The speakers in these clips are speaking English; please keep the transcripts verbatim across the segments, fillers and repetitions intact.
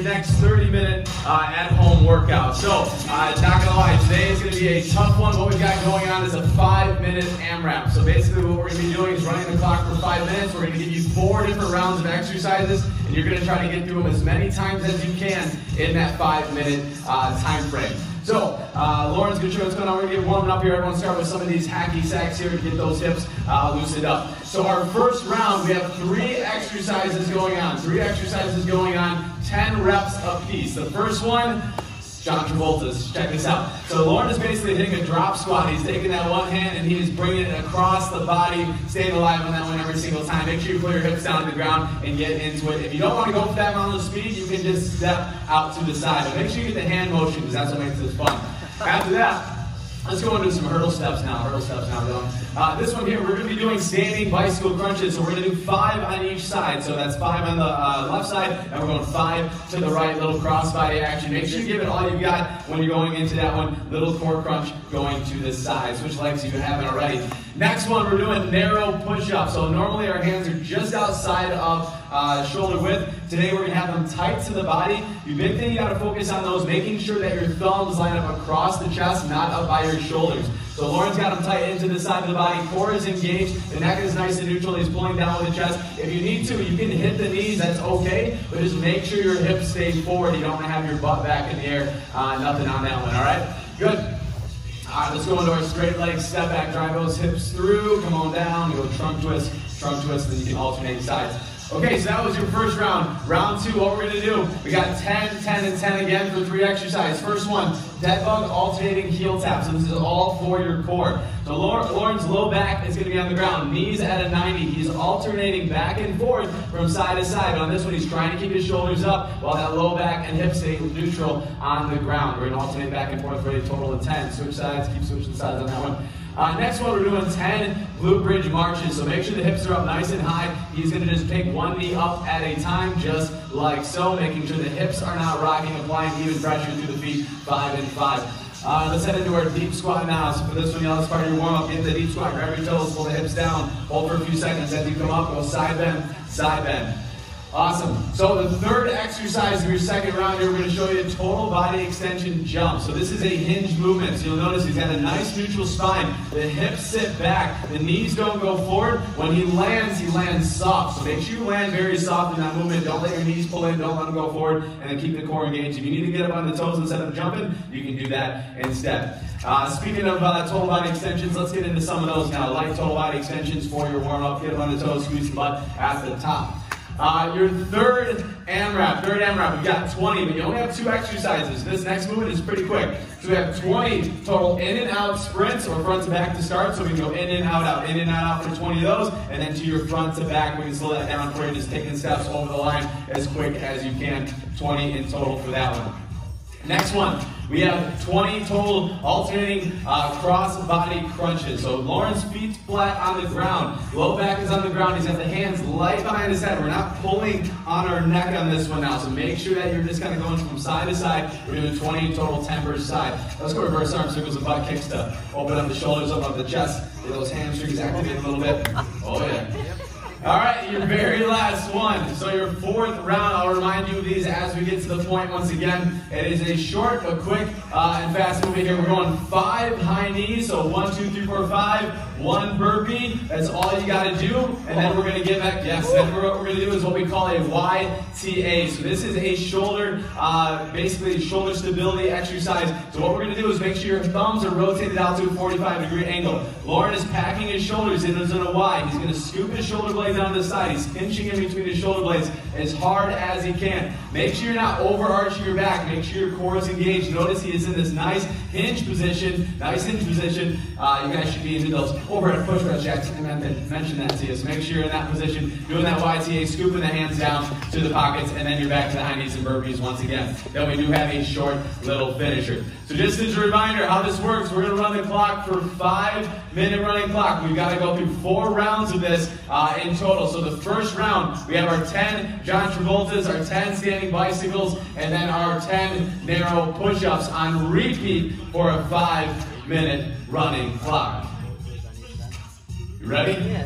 next thirty minute uh, at-home workout. So, uh, not gonna lie, today is gonna be a tough one. What we've got going on is a five minute AMRAP. So basically what we're gonna be doing is running the clock for five minutes. We're gonna give you four different rounds of exercises, and you're gonna try to get through them as many times as you can in that five minute uh, time frame. So, uh, Lauren's gonna show you what's going on. We're gonna get warming up here. Everyone start with some of these hacky sacks here to get those hips uh, loosened up. So our first round, we have three exercises going on. Three exercises going on, ten reps apiece. The first one, John Travolta's. Check this out. So Lauren is basically hitting a drop squat. He's taking that one hand and he is bringing it across the body, staying alive on that one every single time. Make sure you put your hips down to the ground and get into it. If you don't want to go for that amount of speed, you can just step out to the side. But make sure you get the hand motion because that's what makes this fun. After that, let's go into some hurdle steps now. Hurdle steps now, Dylan. Uh, this one here, we're going to be doing standing bicycle crunches. So we're going to do five on each side. So that's five on the uh, left side, and we're going five to the right. Little crossbody action. Make sure you give it all you got when you're going into that one. Little core crunch going to the side. Switch legs if you haven't already. Next one, we're doing narrow push-ups. So normally our hands are just outside of uh, shoulder width. Today we're going to have them tight to the body. The big thing you got to focus on those, making sure that your thumbs line up across the chest, not up by your shoulders. So Lauren's got them tight into the side of the body. Core is engaged. The neck is nice and neutral. He's pulling down with the chest. If you need to, you can hit the knees. That's okay. But just make sure your hips stay forward. You don't want to have your butt back in the air. Uh, nothing on that one. All right? Good. All right, let's go into our straight leg step back. Drive those hips through. Come on down. Go trunk twist, trunk twist, and then you can alternate sides. Okay, so that was your first round. Round two, what we're going to do, we got ten, ten, and ten again for three exercises. First one, dead bug alternating heel tap. So this is all for your core. So Lauren's low back is going to be on the ground. Knees at a ninety. He's alternating back and forth from side to side. But on this one, he's trying to keep his shoulders up while that low back and hips stay neutral on the ground. We're going to alternate back and forth for a total of ten. Switch sides, keep switching sides on that one. Uh, next one, we're doing ten glute bridge marches. So make sure the hips are up nice and high. He's going to just take one knee up at a time, just like so, making sure the hips are not rocking, applying even pressure through the feet, five and five. Uh, let's head into our deep squat now. So for this one, you know, this part of your warm-up, get the deep squat, grab your toes, pull the hips down, hold for a few seconds. As you come up, go side bend, side bend. Awesome. So the third exercise of your second round here, we're going to show you a total body extension jump. So this is a hinge movement. So you'll notice he's got a nice neutral spine. The hips sit back. The knees don't go forward. When he lands, he lands soft. So make sure you land very soft in that movement. Don't let your knees pull in. Don't let them go forward. And then keep the core engaged. If you need to get up on the toes instead of jumping, you can do that instead. Uh, speaking of uh, total body extensions, let's get into some of those now. Light total body extensions for your warm-up. Get up on the toes, squeeze the butt at the top. Uh, your third AMRAP, third AMRAP, we've got twenty, but you only have two exercises. This next movement is pretty quick. So we have twenty total in and out sprints, or front to back to start. So we can go in and out, out, in and out, out for twenty of those, and then to your front to back, we can slow that down for you, just taking steps over the line as quick as you can. twenty in total for that one. Next one, we have twenty total alternating uh, cross body crunches. So Lauren's feet flat on the ground. Low back is on the ground. He's got the hands light behind his head. We're not pulling on our neck on this one now. So make sure that you're just kind of going from side to side. We're doing twenty in total, ten per side. Let's go reverse arm circles and butt kicks to open up the shoulders, open up the chest. Get those hamstrings activated a little bit. Oh yeah. All right, your very last one. So your fourth round, I'll remind you of these as we get to the point once again. It is a short but quick uh, and fast movement here. We're going five high knees, so one, two, three, four, five. One burpee, that's all you got to do. And then we're going to get back, yes, then what we're going to do is what we call a Y T A. So this is a shoulder, uh, basically shoulder stability exercise. So what we're going to do is make sure your thumbs are rotated out to a forty-five degree angle. Lauren is packing his shoulders in as in a Y. He's going to scoop his shoulder blades down to the side. He's pinching in between his shoulder blades as hard as he can. Make sure you're not overarching your back. Make sure your core is engaged. Notice he is in this nice hinge position. Nice hinge position. Uh, you guys should be into those overhead push reps. I meant to mention that to you. So make sure you're in that position, doing that Y T A, scooping the hands down to the pockets, and then you're back to the high knees and burpees once again. Then we do have a short little finisher. So just as a reminder how this works, we're going to run the clock for five minute running clock. We've got to go through four rounds of this uh, in total. So the first round, we have our ten John Travoltas, our ten standing bicycles, and then our ten narrow push-ups on repeat for a five minute running clock. You ready? Yeah.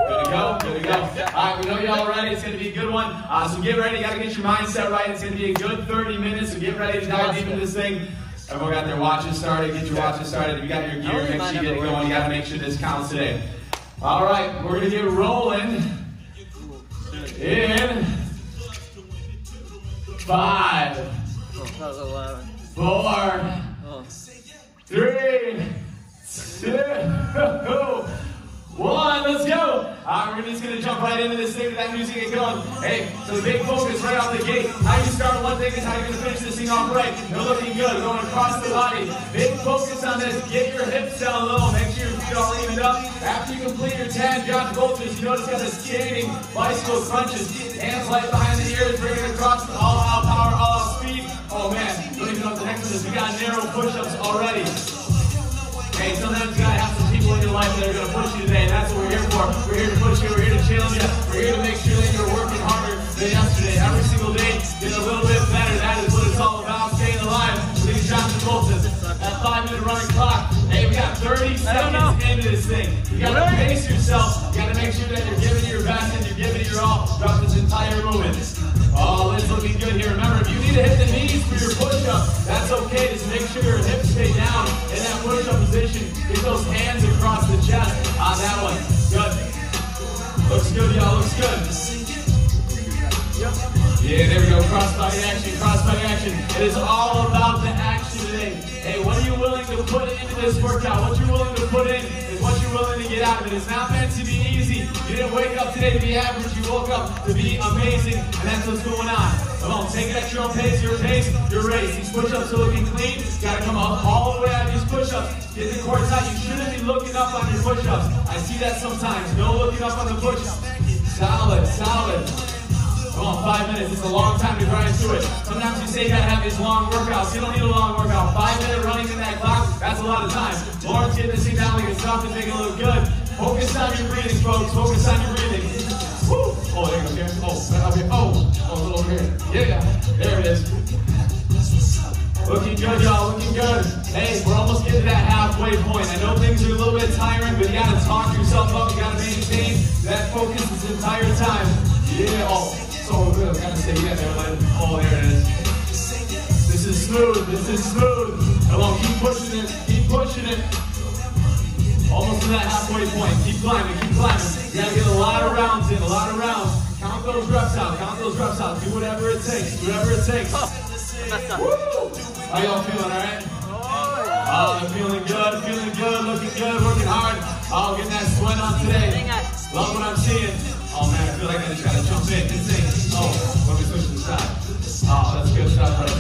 Good to go, good to go. All right, we know you're all ready. It's going to be a good one. Uh, so get ready. You got to get your mindset right. It's going to be a good thirty minutes, so get ready to dive deep into this thing. Everyone got their watches started. Get your watches started. If you got your gear, make sure you get it going. You got to make sure this counts today. All right, we're going to get rolling in five, four, three, two, one, let's go. All right, we're just gonna jump right into this thing with that music get going. Hey, so the big focus right out the gate. How you start one thing is how you're gonna finish this thing off right. You're looking good, going across the body. Big focus on this. Get your hips down low. Make sure your feet all evened up. After you complete your ten John Bolters, you notice got the standing bicycle crunches. Hands light behind the ears, bring it across with all out power, all out speed. Oh man, don't even know what the heck this is. We got narrow push-ups already. Hey, sometimes you gotta have some people in your life that are gonna push you today, and that's what we're here for. We're here to push you, we're here to challenge you, we're here to make sure that you're working harder than yesterday. Every single day, getting a little bit better. That is what it's all about, staying alive. These Johnson Boltons, that five minute running clock. Hey, we got thirty seconds into this thing. You gotta pace yourself, you gotta make sure that you're giving it your best and you're giving it your all throughout this entire movement. Oh, it's looking good here. Remember, if you need to hit the knees for your push-up, that's okay. Just make sure your hips stay down in that push-up position. Get those hands across the chest. Ah, that one. Good. Looks good, y'all. Looks good. Yeah, there we go. Cross-body action, cross-body action. It is all about the action today. Hey, what are you willing to put into this workout? What you're willing to put in is what you're willing to get out of it. It's not meant to be easy. You didn't wake up today to be average. You woke up to be amazing, and that's what's going on. Come on, take it at your own pace, your pace, your race. These push-ups are looking clean. You gotta come up all the way out of these push-ups. Get the core tight. You shouldn't be looking up on your push-ups. I see that sometimes. No looking up on the push-ups. Solid, solid. Come on, five minutes. It's a long time to grind through it. Sometimes you say you gotta have these long workouts. You don't need a long workout. Five minute running in that clock, that's a lot of time. Lauren's getting this thing down like it's tough and making it look good. Focus on your breathing, folks. Focus on your breathing. Woo! Oh, there you go, Karen. Oh, up here. Oh, oh, a little over here. Yeah, there it is. Looking good, y'all. Looking good. Hey, we're almost getting to that halfway point. I know things are a little bit tiring, but you gotta talk yourself up. You gotta maintain that focus this entire time. Yeah. Oh. So good, I gotta say, yeah, there, oh, there it is. This is smooth, this is smooth. Come on, keep pushing it, keep pushing it. Almost to that halfway point. Keep climbing, keep climbing. You gotta get a lot of rounds in, a lot of rounds. Count those reps out, count those reps out. Do whatever it takes, do whatever it takes. Woo! How y'all feeling, all right? Oh, I'm feeling good, feeling good, looking good, working hard. Oh, getting that sweat on today. Love what I'm seeing. Oh man, I feel like I just gotta jump in and sing. Oh, let me switch to the side. Oh, that's good stuff right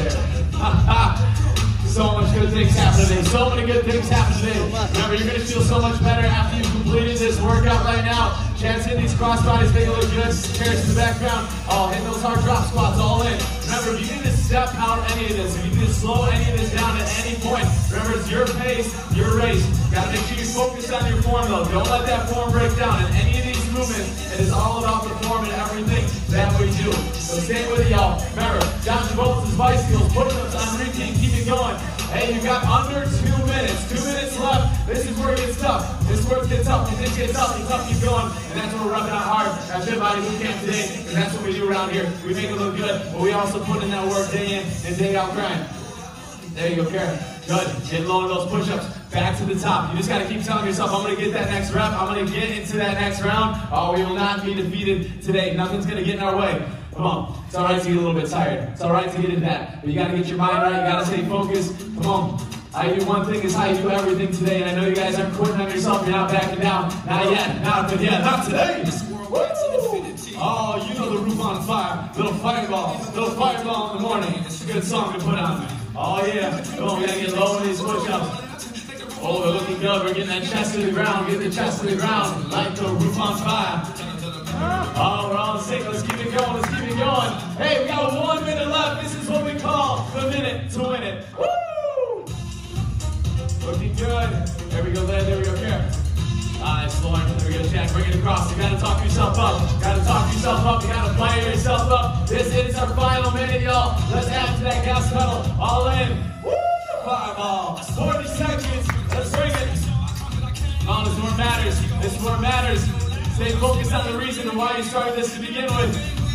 there. So much good things happening today. So many good things happening today. Remember, you're gonna feel so much better after you've completed this workout right now. Chance hitting these cross bodies, make it look good. Chairs in the background. Oh, hit those hard drop squats all in. Remember, if you need to step out any of this, if you need to slow any of this down at any point, remember, it's your pace, your race. Gotta make sure you focus on your form though. Don't let that form break down in any of these movements. It is all about the form and everything that we do. So stay with it, y'all. Remember, Johnson Boltons, bicycles, push-ups on repeat, keep it going. Hey, you got under two minutes. Two minutes left. This is where it gets tough. This is where it gets tough. If it gets tough, it's tough, keep going. And that's what we're rubbing out hard at Fit Body Boot Camp today. And that's what we do around here. We make it look good, but we also put in that work day in and day out grind. There you go, Karen. Good. Get low on those push-ups. Back to the top. You just got to keep telling yourself, I'm going to get that next rep. I'm going to get into that next round. Oh, we will not be defeated today. Nothing's going to get in our way. Come on. It's all right to get a little bit tired. It's all right to get into that. But you got to get your mind right. You got to stay focused. Come on. How you do one thing is how you do everything today. And I know you guys aren't quitting on yourself. You're not backing down. Not yet. Not but yeah. Not today. Woo! Oh, you know the roof on fire. Little fireball. Little fireball in the morning. It's a good song to put on. Oh, yeah. Come on. We got to get low in these push-ups. Oh, we're looking good. We're getting that chest to the ground. Get the chest to the ground. Like the roof on fire. Oh, we're all sick. Let's keep it going. Let's keep it going. Hey, we got one minute left. This is what we call the minute to win it. Woo! Looking good. There we go, Led. There we go, Karen. Nice, Lauren. There we go, Jack. Bring it across. You gotta talk yourself up. You gotta talk yourself up. You gotta fire yourself up. This is our final minute, y'all. Let's add to that gas pedal. All in. Woo! Fireball. forty seconds. Let's bring it. Come on, this is what matters. This is what matters. Stay focused on the reason and why you started this to begin with.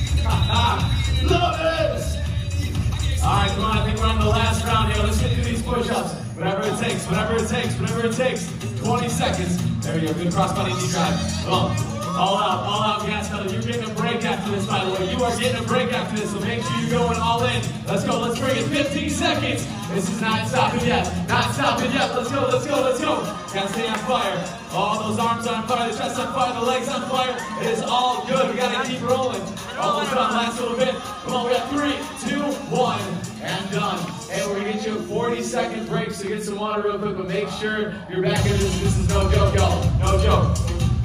Love it! Alright, come on, I think we're on the last round here. Let's get through these push-ups. Whatever it takes, whatever it takes, whatever it takes. twenty seconds. There we go, good cross-body knee drive. Come on. All out, all out gas pedal. You're getting a break after this, by the way. You are getting a break after this, so make sure you're going all in. Let's go, let's bring it. fifteen seconds. This is not stopping yet. Not stopping yet. Let's go, let's go, let's go. Gotta stay on fire. All those arms on fire, the chest on fire, the legs on fire. It is all good. We gotta keep rolling. Almost done. Last little bit. Come on, we got three, two, one, and done. Hey, we're gonna get you a forty second break, so get some water real quick, but make sure you're back in this. This is no joke, y'all. No joke.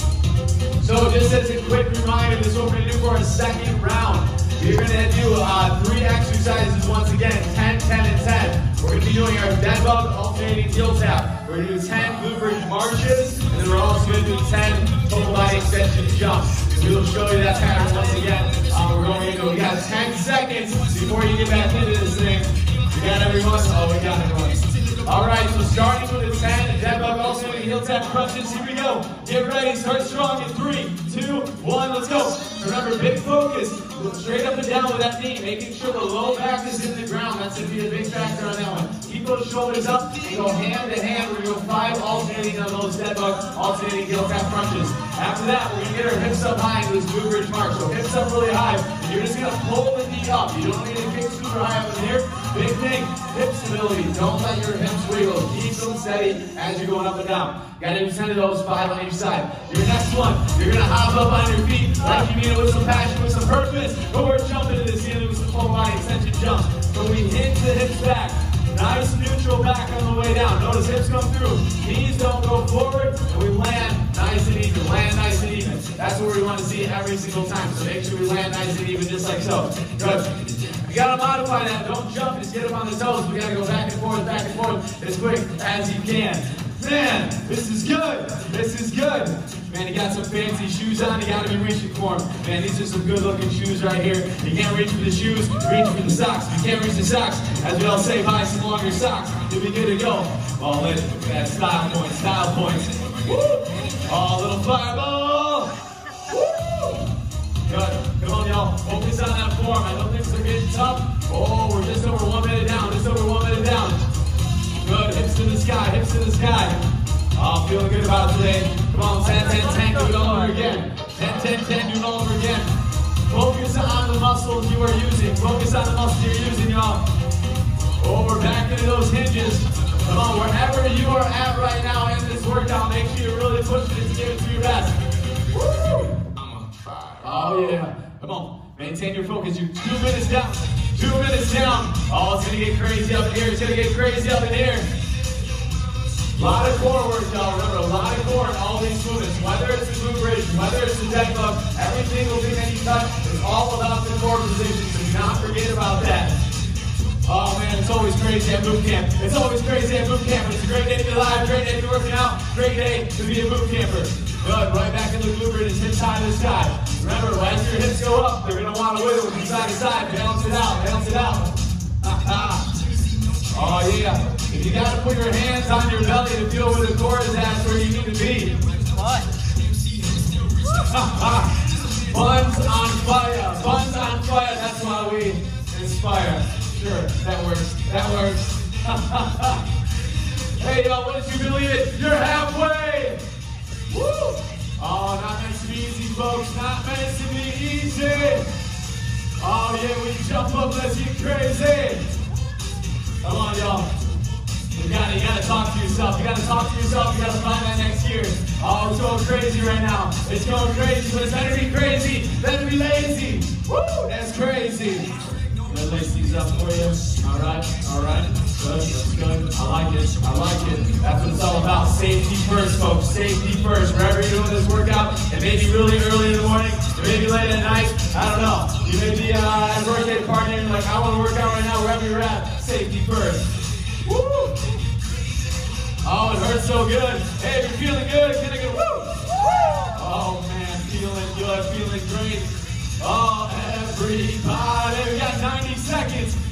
So just as a quick reminder, this is what we're gonna do for our second round. We're gonna do uh, three exercises once again, ten, ten, and ten. We're gonna be doing our dead bug alternating heel tap. We're gonna do ten glute bridge marches, and then we're also gonna do ten total body extension jumps. We will show you that pattern once again. Uh, we're going into, we got ten seconds before you get back into this thing. We got everyone? Oh, we got everyone. All right, so starting with the ten, dead bug alternating heel tap crunches. Here we go. Get ready, start strong in three, two, one, let's go. Remember, big focus. Look straight up and down with that knee, making sure the low back is in the ground. That's going to be a big factor on that one. Keep those shoulders up and go hand to hand. We're going to go five alternating on those dead bug alternating heel tap crunches. After that, we're going to get our hips up high into this glute bridge march. So hips up really high, and you're just going to pull the knee up. You don't need to kick super high up in here. Big thing, hip stability. Don't let your hips wiggle. Keep them steady as you're going up and down. Got to do ten of those, five on each side. Your next one, you're going to hop up on your feet like you mean it with some passion, with some purpose. But we're jumping into this either with some full body extension jump. So we hinge the hips back. Nice neutral back on the way down. Notice hips come through. Knees don't go forward. And we land nice and even. Land nice and even. That's what we want to see every single time. So make sure we land nice and even just like so. Good. You gotta modify that. Don't jump. Just get up on the toes. We gotta go back and forth, back and forth as quick as you can. Man, this is good. This is good. Man, you got some fancy shoes on. You gotta be reaching for them. Man, these are some good looking shoes right here. You can't reach for the shoes, reach for the socks. You can't reach the socks, as we all say, buy some longer socks. You'll be good to go. All in. That style point, style points. Woo! Oh, little fireball. Woo! Good. Come on, y'all. Focus on that form. I know things are getting tough. Oh, we're just over one minute down. Just over one minute down. Good. Hips to the sky. Hips to the sky. Oh, I'm feeling good about it today. Come on, ten, ten, ten, do it all over again. ten, ten, ten, do it all over again. Focus on the muscles you are using. Focus on the muscles you're using, y'all. Oh, we're back into those hinges. Come on, wherever you are at right now in this workout, make sure you're really pushing it to give it to your best. Woo! I'm on fire. Oh, yeah. Come on, maintain your focus. You're two minutes down. Two minutes down. Oh, it's going to get crazy up in here. It's going to get crazy up in here. A lot of core work, y'all. Remember, a lot of core in all these movements. Whether it's the glute bridge, whether it's the dead bug, every single thing that you touch is all about the core position. So do not forget about that. Oh man, it's always crazy at boot camp. It's always crazy at boot camp. It's a great day to be alive, great day to be working out, great day to be a boot camper. Good, right back in the glute bridge, hips high to the sky. Remember, as your hips go up, they're gonna want to wiggle from side to side. Balance it out, balance it out. Oh yeah. If you gotta put your hands on your belly to feel where the core is at, that's where you need to be. What? Buns on fire. Buns on fire. That's why we inspire. Sure, that works. That works. Hey y'all, wouldn't you believe it? You're halfway. Woo! Oh, not meant to be easy, folks. Not meant to be easy. Oh yeah, we jump up, let's get crazy. Come on, y'all. You gotta, you gotta talk to yourself. You gotta talk to yourself. You gotta find that next year. Oh, it's going crazy right now. It's going crazy, but it's better to be crazy than to be lazy. Woo! That's crazy. I'm gonna lace these up for you. All right, all right. Good, that's good. I like it. I like it. That's what it's all about. Safety first, folks. Safety first. Wherever you're doing this workout, it may be really early in the morning. It may be late at night. I don't know. You may be uh, at a birthday party and you're like, I want to work out right now. Wherever you're at, safety first. Woo! Oh, it hurts so good. Hey, if you're feeling good, can I get a woo? Oh man, feeling good, feeling great. Oh, everybody, we got ninety seconds. ninety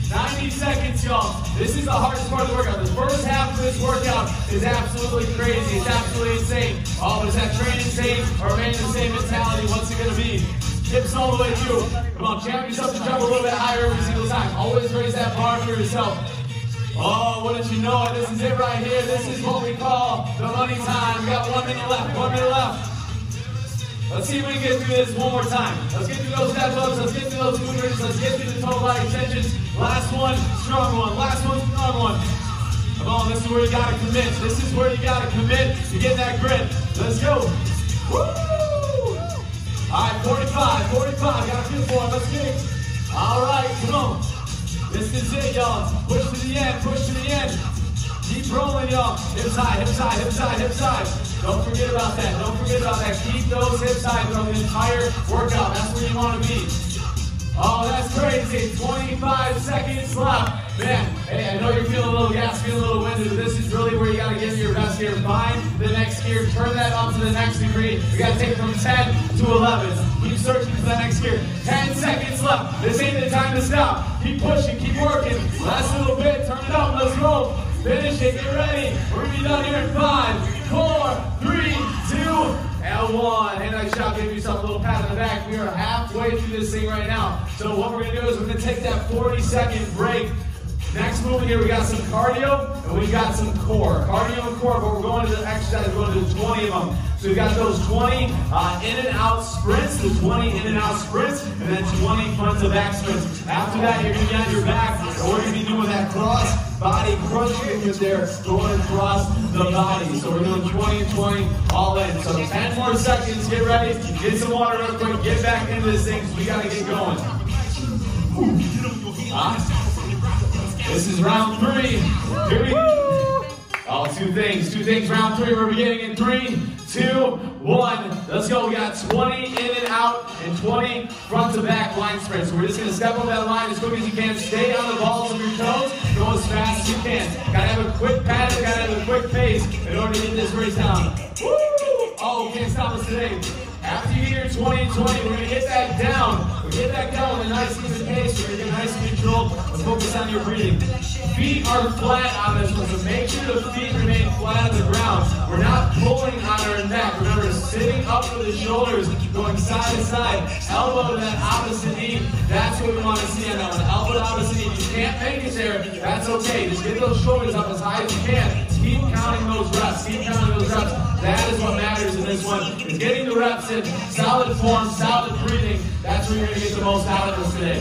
fifty seconds, y'all. This is the hardest part of the workout. The first half of this workout is absolutely crazy. It's absolutely insane. Oh, but is that training same or remain the same mentality? What's it gonna be? Hips all the way through. Come on, champ yourself to jump a little bit higher every single time. Always raise that bar for yourself. Oh, what did you know? This is it right here. This is what we call the money time. We got one minute left, one minute left. Let's see if we can get through this one more time. Let's get through those step ups, let's get through those movers, let's get through the total body extensions. Last one, strong one. Last one, strong one. Come on, this is where you gotta commit. This is where you gotta commit to get that grit. Let's go. Woo! Alright, forty-five, forty-five, gotta feel for it, let's get it. Alright, come on. This is it, y'all. Push to the end, push to the end. Keep rolling, y'all. Hips high, hips high, hips high, hips high. Don't forget about that. Don't forget about that. Keep those hips high throughout the entire workout. That's where you want to be. Oh, that's crazy. twenty-five seconds left. Man, hey, I know you're feeling a little gas, feeling a little winded, but this is really where you got to give your best here. Find the next gear. Turn that up to the next degree. You got to take it from ten to eleven. Keep searching for that next gear. ten seconds left. This ain't the time to stop. Keep pushing. Keep working. Last little bit. Turn it up. Let's roll. Finish it. Get ready. We're going to be done here in five, four, three, two, and one. Hey, nice job. Give yourself a little pat on the back. We are halfway through this thing right now. So what we're going to do is we're going to take that forty second break. Next movement here, we got some cardio and we got some core. Cardio and core, but we're going to the exercise, we're going to do twenty of them. So we got those twenty uh, in and out sprints, the twenty in and out sprints, and then twenty front to back sprints. After that, you're going to be on your back, and we're going to be doing that cross body crunch movement there, going across the body. So we're doing twenty and twenty all in. So ten more seconds, get ready, get some water real quick, get back into this thing, so we got to get going. Uh, This is round three. Here we go. Oh, two things, two things. Round three, we're beginning in three, two, one. Let's go. We got twenty in and out and twenty front to back line sprints. So we're just going to step on that line as quick as you can. Stay on the balls of your toes. Go as fast as you can. Got to have a quick pattern. Got to have a quick pace in order to get this race down. Woo! Oh, can't stop us today. After you get your twenty and twenty, we're going to get that down. We'll get that down with a nice even pace. We're going to get nice and controlled. Let's focus on your breathing. Feet are flat on this one, so make sure the feet remain flat on the ground. We're not pulling on our neck. Remember, sitting up with the shoulders, going side to side, elbow to that opposite knee. That's what we want to see on that one. Elbow to opposite knee. If you can't make it there, that's okay. Just get those shoulders up as high as you can. Keep counting those reps. Keep counting those reps. That is what matters in this one. Is getting the reps in, solid form, solid breathing. That's where you're going to get the most out of this today.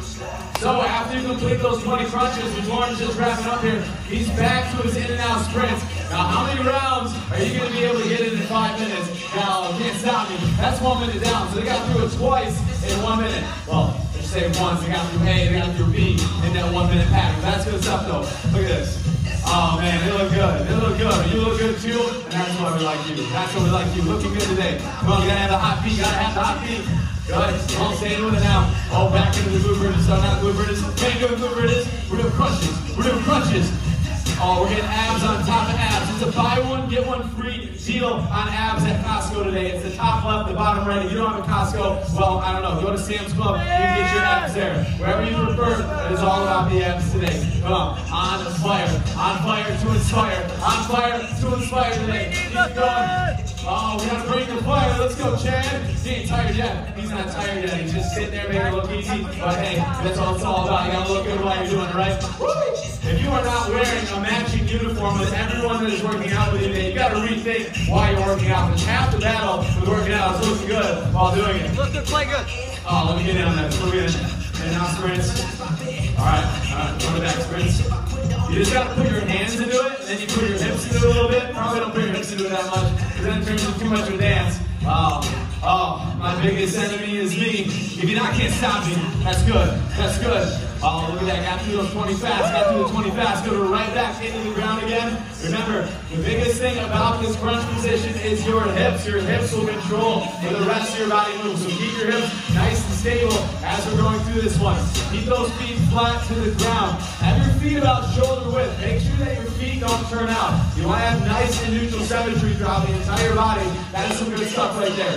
So after you complete those twenty crunches, and Lauren's just wrapping up here, he's back to his in and out sprints. Now how many rounds are you going to be able to get in in five minutes? Now, can't stop me. That's one minute down. So they got through it twice in one minute. Well, let's say once. They got through A, they got through B in that one minute pattern. That's good stuff though. Look at this. Oh man, they look good. They look good. You look good too, and that's why we like you. That's why we like you. Looking good today. Come on, you gotta have the hot feet. Gotta have the hot feet. Good. Come on, stay with it now. Oh, back into the glute bridges. So not glute bridges. Can't do glute bridges. We're doing crunches. We're doing crunches. Oh, we're getting abs on top of abs. It's a buy one, get one free deal on abs at Costco today. It's the top left, the bottom right. If you don't have a Costco, well, I don't know. Go to Sam's Club. You can get your abs there. Wherever you prefer, it is all about the abs today. Come on. On fire. On fire to inspire. On fire to inspire today. Keep it going. Oh, we gotta bring the fire. Let's go, Chad. He ain't tired yet. He's not tired yet. He's just sitting there making it look easy. But hey, that's all it's all about. You gotta look good while you're doing it, right? Woo! If you are not wearing a matching uniform with everyone that is working out with you today, you gotta rethink why you're working out. Because half the battle with working out is looking good while doing it. Look good, play good. Oh, let me get in on that. Let me get in. And now sprints. Alright, alright, run back sprints. You just gotta put your hands into it, and then you put your hips into it a little bit. Probably don't put your hips into it that much, because then it turns into too much of a dance. Oh, oh, my biggest enemy is me. If you're not, can't stop me. That's good, that's good. Oh, look at that, got through those twenty fast, got through the twenty fast, go to right back into the ground again. Remember, the biggest thing about this crunch position is your hips. Your hips will control where the rest of your body moves. So keep your hips nice and stable as we're going through this one. Keep those feet flat to the ground. Have your feet about shoulder width. Make sure that your feet don't turn out. You want to have nice and neutral symmetry throughout the entire body. That is some good stuff right there.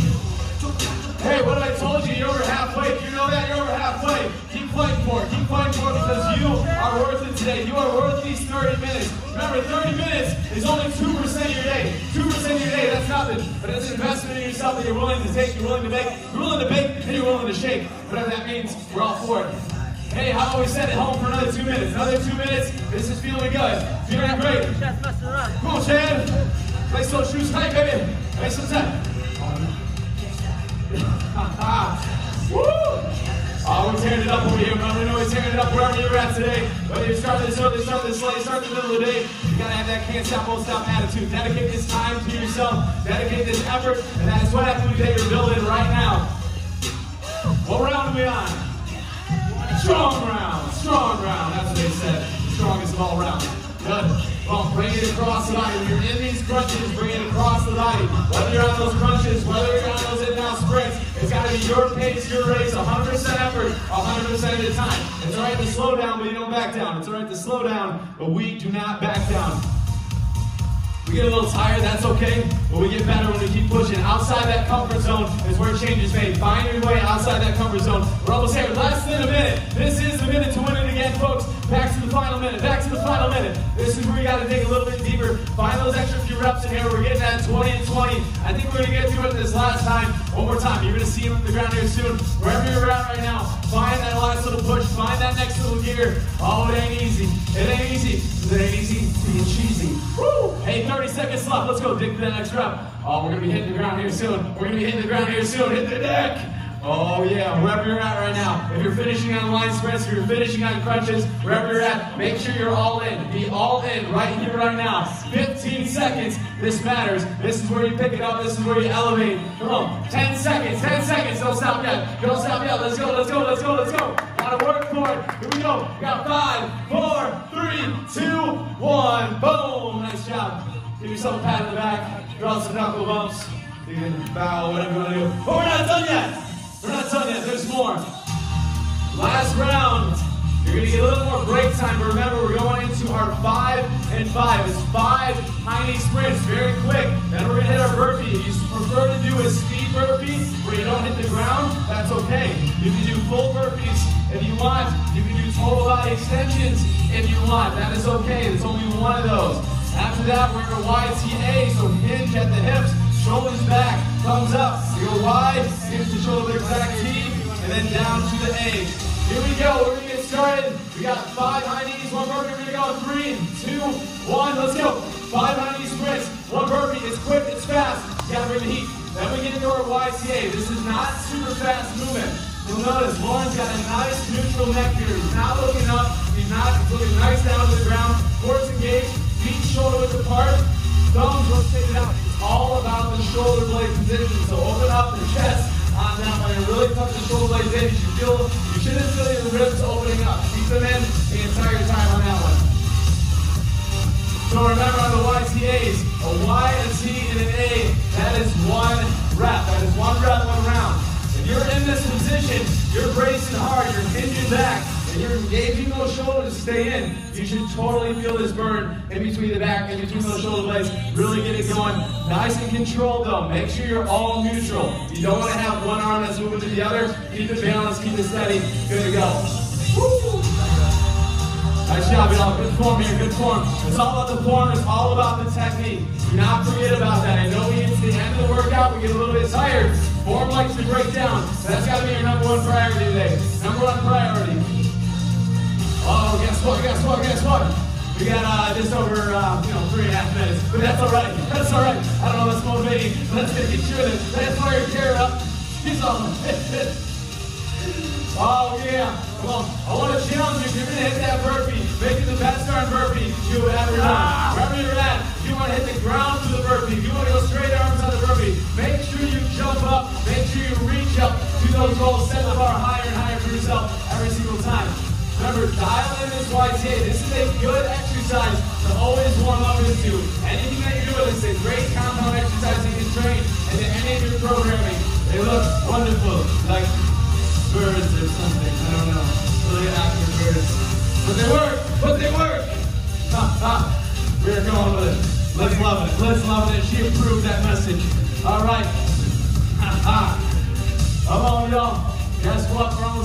Hey, what have I told you? You're over halfway. If you know that, you're over halfway. Keep fighting for it. Keep fighting for it because you Remember, thirty minutes is only two percent of your day. two percent of your day, that's nothing. But it's an investment in yourself that you're willing to take, you're willing to make, you're willing to bake, and you're willing to shake. Whatever that means, we're all for it. Hey, how about we send it home for another two minutes? Another two minutes, this is feeling good. Feeling great. Come on, Chad. Place those shoes tight, baby. Place them tight. Woo! Oh, we're tearing it up over here. Remember, you know we're tearing it up wherever you're at today. Whether you start this early, start this late, start in the middle of the day, you gotta have that can't stop, won't stop attitude. Dedicate this time to yourself. Dedicate this effort, and that is what activity that you're building right now. What round are we on? Strong round, strong round. That's what they said. The strongest of all rounds. Good. Well, bring it across the body. When you're in these crunches, bring it across the body. Whether you're on those crunches, whether you're on those in and out sprints, it's got to be your pace, your race, one hundred percent effort, one hundred percent of the time. It's all right to slow down, but you don't back down. It's all right to slow down, but we do not back down. We get a little tired, that's okay, but we get better when we keep pushing. Outside that comfort zone is where change is made. Find your way outside that comfort zone. We're almost here, less than a minute. This is the minute to win it again, folks. Back to the final minute, back to the final minute. This is where we gotta dig a little bit deeper. Find those extra few reps in here. We're getting at twenty and twenty. I think we're gonna get to it this last time. One more time, you're gonna see him on the ground here soon. Wherever you're at right now, find that last little push, find that next little gear. Oh, it ain't easy, it ain't easy. It ain't easy being cheesy. Woo! Hey, thirty seconds left. Let's go dig to that next rep. Oh, we're gonna be hitting the ground here soon. We're gonna be hitting the ground here soon. Hit the deck. Oh yeah, wherever you're at right now. If you're finishing on line sprints, if you're finishing on crunches, wherever you're at, make sure you're all in. Be all in right here, right now. fifteen seconds. This matters. This is where you pick it up. This is where you elevate. Come on. ten seconds. ten seconds. Don't stop yet. Don't stop yet. Let's go. Let's go. Let's go. Let's go. Gotta work for it. Here we go. We got five, four, three, two, one. Boom. Nice job. Give yourself a pat on the back. Draw some knuckle bumps. You can bow, whatever you want to do. But we're not done yet. We're not done yet. There's more. Last round. You're going to get a little more break time. But remember, we're going into our five and five. It's five high knee sprints, very quick. Then we're going to hit our burpee. If you prefer to do a speed burpee where you don't hit the ground, that's okay. You can do full burpees if you want. You can do total body extensions if you want. That is okay. There's only one of those. After that, we're going to Y T A, so hinge at the hips, shoulders back, thumbs up. You go wide, hinge the shoulder blades back, T, and then down to the A. Here we go. We're going to get started. We got five high knees, one burpee. We're going to go in three, two, one. Let's go. Five high knee sprints, one burpee. It's quick, it's fast. You got to bring the heat. Then we get into our Y T A. This is not super fast movement. You'll notice Lauren's got a nice neutral neck here. He's not looking up. He's not looking nice down to the ground. Core's engaged. Feet shoulder width apart, thumbs rotated out. It's all about the shoulder blade position. So open up the chest on that one and really tuck the shoulder blades in. You should feel, you shouldn't feel your ribs opening up. Keep them in the entire time on that one. So remember on the Y T As, a Y, a T, and an A, that is one rep. That is one rep, one round. If you're in this position, you're bracing hard, you're hinging back, and you're engaging those shoulders to stay in, you should totally feel this burn in between the back, in between those shoulder blades. Really get it going. Nice and controlled though. Make sure you're all neutral. You don't want to have one arm that's moving to the other. Keep it balanced, keep it steady. Good to go. Woo! Nice job, y'all. Good form here, good form. It's all about the form, it's all about the technique. Do not forget about that. I know we get to the end of the workout, we get a little bit tired. Form likes to break down. That's got to be your number one priority today. Number one priority. Oh, guess what, guess what, guess what? We got uh, just over, uh, you know, three and a half minutes. But that's all right, that's all right. I don't know, that's motivating. Let's get you through this. Let's fire your chair up. He's on. Oh, yeah. Come on. I want to challenge you. If you're going to hit that burpee, make it the best darn burpee you have ever done. Wherever you're at, if you want to hit the ground to the burpee, if you want to go straight arms on the burpee, make sure you jump up. Make sure you reach up to those goals. Set the bar higher and higher for yourself every single time. Remember, dial in this Y T A. This is a good exercise to always warm up into. Anything that you're doing is a great compound exercise you can train into any of your programming. They look wonderful, like birds or something. I don't know. Really active birds. But they work. But they work. Ha ha. We're going with it. Let's love it. Let's love it. She approved that message. All right. Ha ha. Come on, y'all. Guess what? We're almost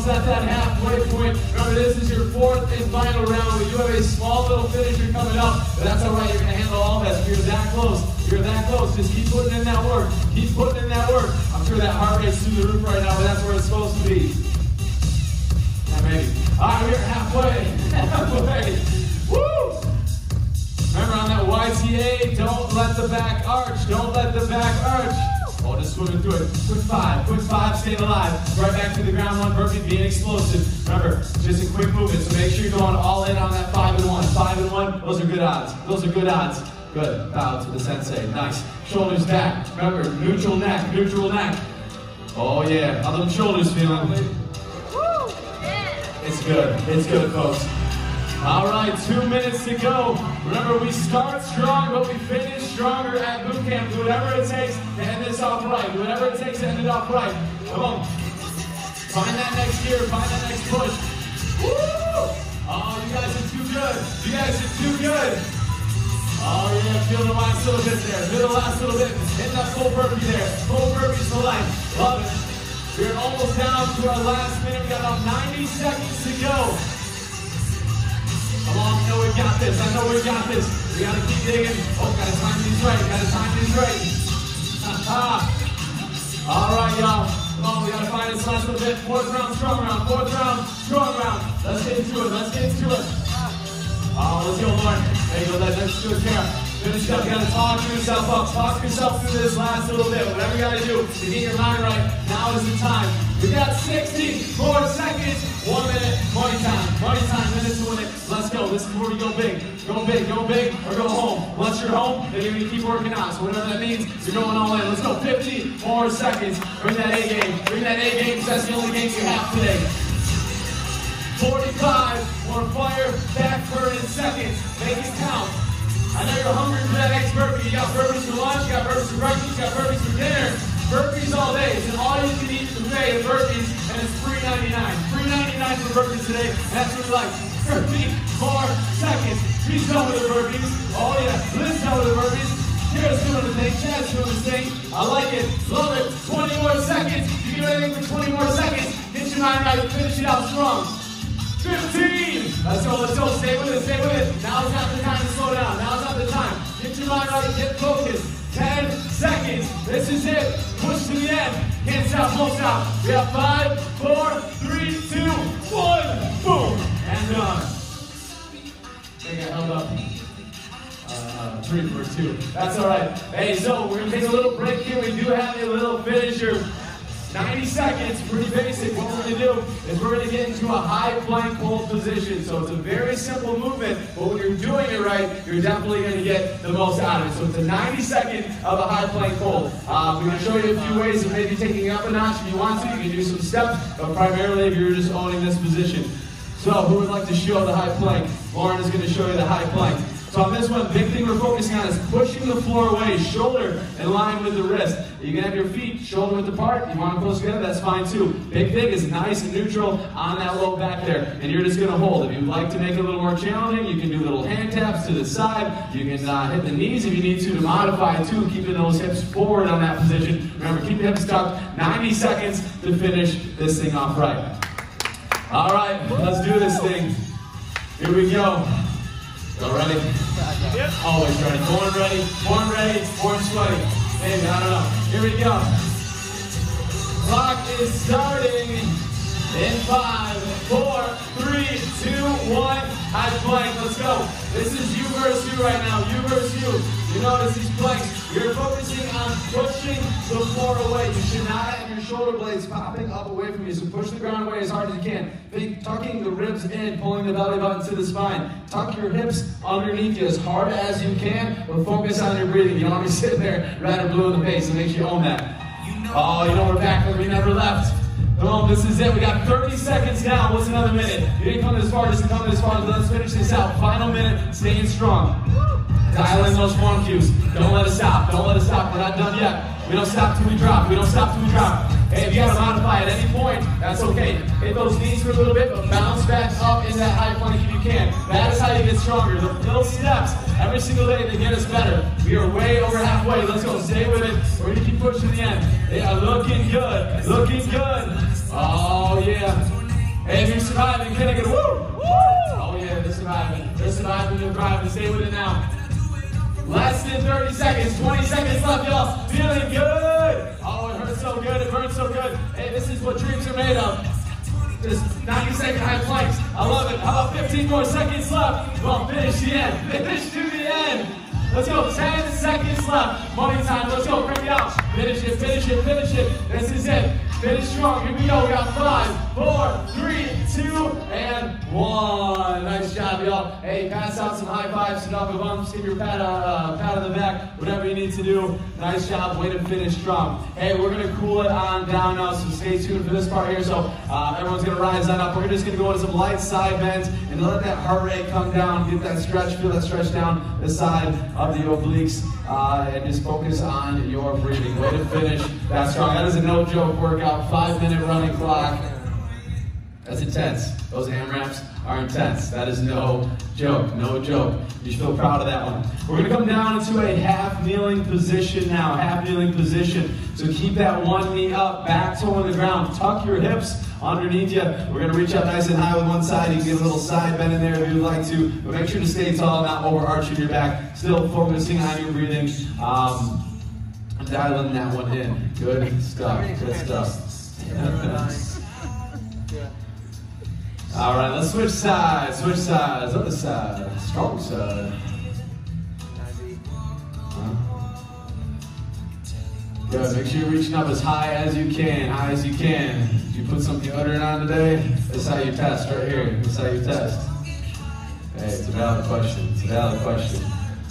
almost at that halfway point. Remember, this is your fourth and final round. We do have a small little finisher coming up, but that's all right. You're going to handle all this. You're that close. You're that close. Just keep putting in that work. Keep putting in that work. I'm sure that heart rate's through the roof right now, but that's where it's supposed to be. Yeah, maybe. All right, we're halfway. Halfway. Woo! Remember on that Y T A, don't let the back arch. Don't let the back arch. Oh, just swimming through it. Quick five, quick five, staying alive. Right back to the ground, one burpee, being explosive. Remember, just a quick movement, so make sure you're going all in on that five and one. Five and one, those are good odds. Those are good odds. Good, bow to the sensei, nice. Shoulders back, remember, neutral neck, neutral neck. Oh yeah, how them shoulders feeling? Woo! It's good, it's good, folks. All right, two minutes to go. Remember, we start strong, but we finish stronger at boot camp. Do whatever it takes to end this off right. Do whatever it takes to end it off right. Come on. Find that next gear, find that next push. Woo! Oh, you guys are too good. You guys are too good. Oh yeah, feel the last little bit there. Feel the last little bit. Hit that full burpee there. Full burpees for life. Love it. We're almost down to our last minute. We got about ninety seconds to go. Come on, I know we got this. I know we got this. We gotta keep digging. Oh, gotta time these right. Gotta time these right. All right, y'all. Come on, we gotta find this last little bit. Fourth round, strong round. Fourth round, strong round. Let's get into it. Let's get into it. Oh, let's go, Lauren. There you go. Let's do it, Kara. Finish up. You gotta talk yourself up. Talk yourself through this last little bit. Whatever you gotta do to get your mind right. Now is the time. We got sixty more seconds. One minute. Money time. Money time. Minute to win it. Let's go. This is where we go big. Go big. Go big or go home. Once you're home, then you're gonna keep working out. So whatever that means, you're going all in. Let's go. fifty more seconds. Bring that A game. Bring that A game because that's the only game you have today. forty-five more fire, back burn in seconds. Make it count. I know you're hungry for that next burpee. You got burpees for lunch, you got burpees for breakfast, you got burpees for dinner. Burpees all day. And all you can eat today is burpees, and it's three ninety-nine. three ninety-nine for burpees today. And that's what we like. fifty more seconds. He's done with the burpees. Oh yeah, Lynn's done with the burpees. Kira's doing the thing, Chad's doing the thing. I like it, love it. twenty more seconds. You can do anything for twenty more seconds. Get your mind right, finish it out strong. fifteen! Let's go, let's go, stay with it, stay with it. Now's not the time to slow down, now's not the time. Get your mind right, get focused. ten seconds, this is it. Push to the end, can't stop, won't stop. We have five, four, three, two, one, boom, and done. I think I held up uh, three for two. That's all right. Hey, so we're gonna take a little break here. We do have a little finisher. ninety seconds, pretty basic. What we're going to do is we're going to get into a high plank hold position. So it's a very simple movement, but when you're doing it right, you're definitely going to get the most out of it. So it's a ninety second of a high plank hold. Uh, we're going to show you a few ways of maybe taking it up a notch if you want to. You can do some steps, but primarily if you're just owning this position. So who would like to show the high plank? Lauren is going to show you the high plank. So on this one, big thing we're focusing on is pushing the floor away, shoulder in line with the wrist. You can have your feet shoulder width apart. You want them close together, that's fine too. Big thing is nice and neutral on that low back there. And you're just gonna hold. If you'd like to make it a little more challenging, you can do little hand taps to the side. You can uh, hit the knees if you need to to modify it too, keeping those hips forward on that position. Remember, keep the hips tucked. ninety seconds to finish this thing off right. All right, let's do this thing. Here we go. Go ready? Yep. Always ready. Born ready, born ready, born sweaty. Maybe, I don't know. Here we go. Clock is starting in five, four, three, two, one. High plank, let's go. This is you versus you right now, you versus you. You notice these planks, you're focusing on pushing the floor away. You should not have your shoulder blades popping up away from you, so push the ground away as hard as you can. Think tucking the ribs in, pulling the belly button to the spine. Tuck your hips underneath you as hard as you can, but focus on your breathing. You don't want to be sitting there red or blue in the face, so make sure you own that. Oh, you know we're back where we never left. Come on, this is it. We got thirty seconds now. What's another minute? You didn't come this far, just come this far. Let's finish this out. Final minute, staying strong. Dial in those form cues. Don't let us stop. Don't let us stop. We're not done yet. We don't stop till we drop. We don't stop till we drop. Hey, if you gotta modify at any point, that's okay. Hit those knees for a little bit, but bounce back up in that high plank if you can. That is how you get stronger. The little steps every single day, they get us better. We are way over halfway. Let's go. Stay with it. We're gonna keep pushing the end. They are looking good. Looking good. Oh yeah. surviving. Can I get a woo? Woo! Oh yeah, they're surviving. They're surviving, they're thriving. Stay with it now. Less than thirty seconds, twenty seconds left, y'all. Feeling good. Oh, it hurts so good, it burns so good. Hey, this is what dreams are made of. Just ninety second high planks. I love it. How about fifteen more seconds left? Well, finish the end. Finish to the end. Let's go. ten seconds left. Money time. Let's go. Bring it out. Finish it, finish it, finish it. This is it. Finish strong. Here we go. We got five, four, three, two, and one. Nice job, y'all. Hey, pass out some high fives, some knuckle bumps, give your pat, uh, pat on the back, whatever you need to do. Nice job. Way to finish strong. Hey, we're going to cool it on down now, so stay tuned for this part here. So uh, everyone's going to rise that up. We're just going to go into some light side bends and let that heart rate come down. Get that stretch, feel that stretch down the side of the obliques, uh, and just focus on your breathing. Way to finish that strong. That is a no-joke workout. Five minute running clock. That's intense. Those AMRAPs are intense. That is no joke, no joke. You should feel proud of that one. We're gonna come down into a half kneeling position now, half kneeling position. So keep that one knee up, back toe on the ground. Tuck your hips underneath you. We're gonna reach up nice and high with one side. You can get a little side bend in there if you'd like to, but make sure to stay tall, not overarching your back. Still focusing on your breathing. Um, dialing that one in. Good stuff, good stuff. All right, let's switch sides, switch sides, other side, strong side. Good, make sure you're reaching up as high as you can, high as you can. Did you put some deodorant on today? This is how you test right here, this is how you test. Hey, it's a valid question, it's a valid question.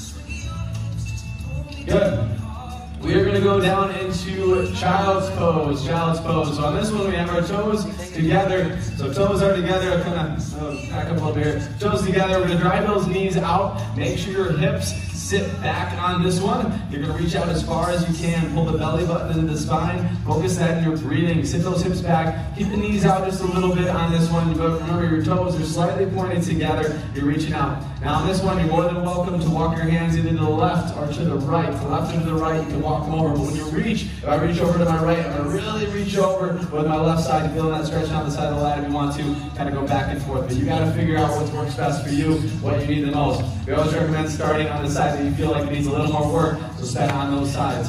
Good. We are going to go down into child's pose, child's pose. So on this one we have our toes together. So toes are together, kind of uh, back up a little bit here. Toes together, we're going to drive those knees out. Make sure your hips sit back on this one. You're going to reach out as far as you can. Pull the belly button into the spine. Focus that in your breathing. Sit those hips back. Keep the knees out just a little bit on this one. But remember, your toes are slightly pointed together. You're reaching out. Now on this one, you're more than welcome to walk your hands either to the left or to the right. To the left or to the right, you can walk them over. But when you reach, if I reach over to my right, I'm going to really reach over with my left side, feeling that stretch down the side of the lat if you want to. Kind of go back and forth. But you got to figure out what works best for you, what you need the most. We always recommend starting on the side that you feel like it needs a little more work, so spend on those sides.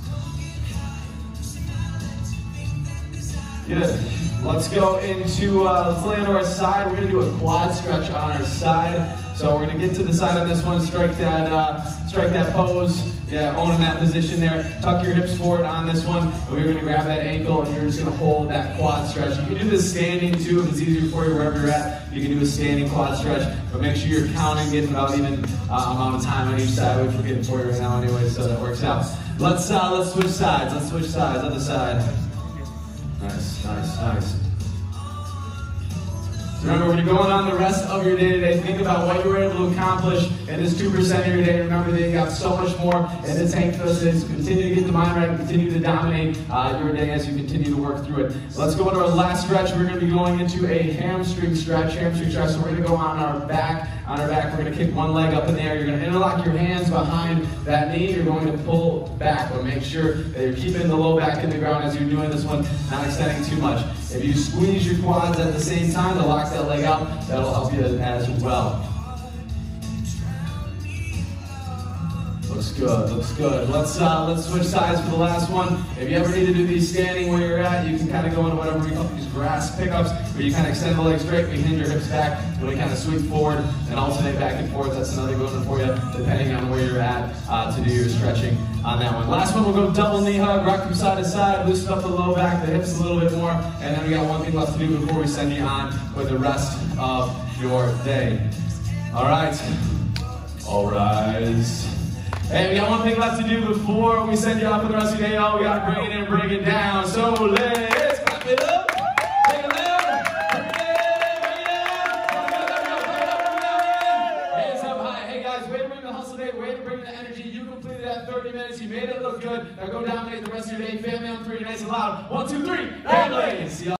Good. Let's go into, uh, let's lay on our side. We're going to do a quad stretch on our side. So we're going to get to the side on this one, strike that, uh, strike that pose. Yeah, owning that position there. Tuck your hips forward on this one. And we're going to grab that ankle and you're just going to hold that quad stretch. You can do this standing too if it's easier for you wherever you're at. You can do a standing quad stretch, but make sure you're counting, getting about even uh, amount of time on each side. We're forgetting for you right now anyway, so that works out. Let's uh, let's switch sides. Let's switch sides. Other side. Nice, nice, nice. Remember, when you're going on the rest of your day today, think about what you were able to accomplish in this two percent of your day. Remember that you got so much more in the tank for this. Continue to get the mind right and continue to dominate uh, your day as you continue to work through it. So let's go into our last stretch. We're going to be going into a hamstring stretch. Hamstring stretch. So we're going to go on our back. On our back, we're going to kick one leg up in the air. You're going to interlock your hands behind that knee. You're going to pull back. But make sure that you're keeping the low back in the ground as you're doing this one, not extending too much. If you squeeze your quads at the same time to lock that leg out, that'll help you as well. Looks good, looks good. Let's uh, let's switch sides for the last one. If you ever need to do these standing where you're at, you can kind of go into whatever we call these grass pickups, where you kind of extend the legs straight, we hinge your hips back, and we kind of sweep forward and alternate back and forth. That's another good one for you, depending on where you're at uh, to do your stretching on that one. Last one, we'll go double knee hug, rock from side to side, loosen up the low back, the hips a little bit more, and then we got one thing left to do before we send you on with the rest of your day. All right, all rise. Hey, we got one thing left to do before we send you off for the rest of your day. Oh, we got to bring it in, bring it down. So let's clap it up. Take it down. Bring it in, bring it down. Bring it up, bring it up, bring it up. Hands up high. Hey guys, way to bring the hustle day, way to bring the energy. You completed that thirty minutes. You made it look good. Now go dominate the rest of your day. Family on three, nice and loud. One, two, three. Family. See y'all.